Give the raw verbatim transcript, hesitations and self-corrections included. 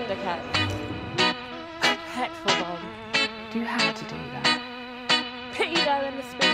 Thundercats. Heck for bomb. Do you have to do that? Pedo in the speed